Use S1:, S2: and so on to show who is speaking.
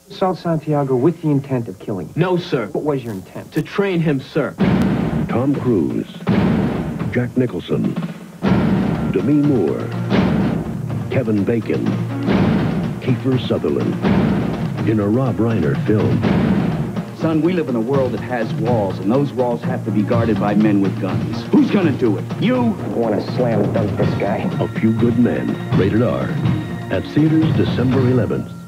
S1: Assault Santiago with the intent of killing him?
S2: No, sir.
S1: What was your intent?
S2: To train him, sir.
S3: Tom Cruise, Jack Nicholson, Demi Moore, Kevin Bacon, Kiefer Sutherland, in a Rob Reiner film.
S4: Son, we live in a world that has walls, and those walls have to be guarded by men with guns. Who's gonna do it? You?
S1: I want to slam dunk this guy.
S3: A Few Good Men, rated R, at theaters December 11th.